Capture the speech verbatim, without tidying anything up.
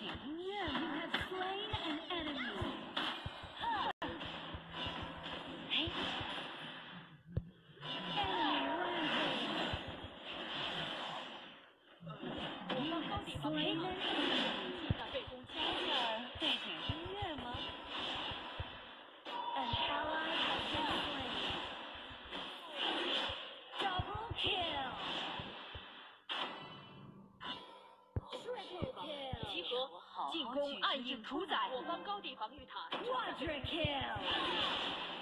景音乐 ，You have slain an enemy。嘿 ，Enemy rampage。我方高地方黑门，击打对攻击。背景音乐吗 ？An ally has been slain。Double kill。集合，进攻暗影屠宰我方高地防御塔。Quadra kill。